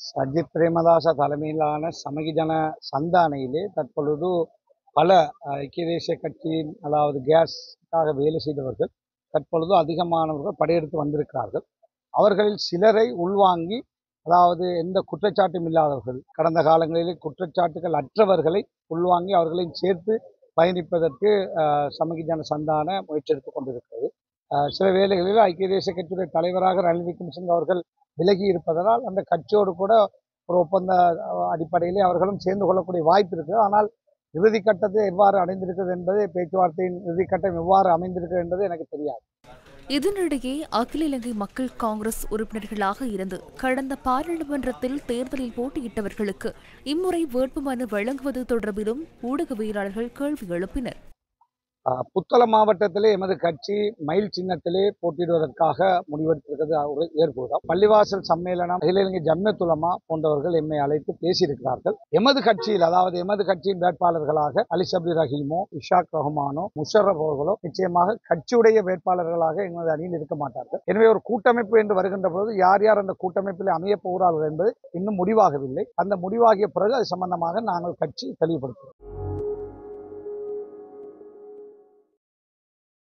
சஜித் பிரேமதாச தலைமையிலான சமகிஜன சந்தானையிலே தற்பொழுது பல ஐக்கிய தேசிய கட்சியின் அதாவது கேஸுக்காக வேலை செய்தவர்கள் தற்பொழுது அதிகமானவர்கள் படையெடுத்து வந்திருக்கிறார்கள். அவர்களில் சிலரை உள்வாங்கி அதாவது எந்த குற்றச்சாட்டும் இல்லாதவர்கள் கடந்த காலங்களிலே குற்றச்சாட்டுகள் அற்றவர்களை உள்வாங்கி அவர்களையும் சேர்த்து பயணிப்பதற்கு சமகிஜன சந்தான முயற்சி எடுத்துக் கொண்டிருக்கிறது. சில வேளைகளில் ஐக்கிய தேசிய கட்சியுடைய தலைவராக ரணில் விக்ரமசிங்கே அவர்கள் விலகி இருப்பதனால் அந்த கட்சியோடு கூட ஒரு ஒப்பந்த அடிப்படையிலே அவர்களும் சேர்ந்து கொள்ளக்கூடிய வாய்ப்பு இருக்குது. ஆனால் இறுதிக்கட்டத்தை எவ்வாறு அடைந்திருக்கிறது என்பது பேச்சுவார்த்தையின் இறுதிக்கட்டம் எவ்வாறு அமைந்திருக்கிறது என்பது எனக்கு தெரியாது. இதனிடையே அகில இலங்கை மக்கள் காங்கிரஸ் உறுப்பினர்களாக இருந்து கடந்த பாராளுமன்றத்தில் தேர்தலில் போட்டியிட்டவர்களுக்கு இம்முறை வேட்புமனு வழங்குவது தொடர்பிலும் ஊடகவியலாளர்கள் கேள்வி எழுப்பினர். புத்தளம் மாவட்டத்திலே எமது கட்சி மயில் சின்னத்திலே போட்டியிடுவதற்காக முடிவெடுத்திருக்கிறது ஒரு ஏற்புதான். பள்ளிவாசல் சம்மேளனம், அகில இலங்கை ஜம்மியத் உலமா போன்றவர்கள் எம்மை அழைத்து பேசியிருக்கிறார்கள். எமது கட்சியில் அதாவது எமது கட்சியின் வேட்பாளர்களாக அலி சப்ரி ரஹீமோ, இஷாக் ரஹ்மானோ, முஷரப் அவர்களோ நிச்சயமாக கட்சியுடைய வேட்பாளர்களாக எமது அணியில் இருக்க மாட்டார்கள். எனவே ஒரு கூட்டமைப்பு என்று வருகின்ற பொழுது யார் யார் அந்த கூட்டமைப்பில் அமைய போகிறார்கள் என்பது இன்னும் முடிவாகவில்லை. அந்த முடிவாகிய பிறகு அது சம்பந்தமாக நாங்கள் கட்சி தெளிவுபடுத்துவோம்.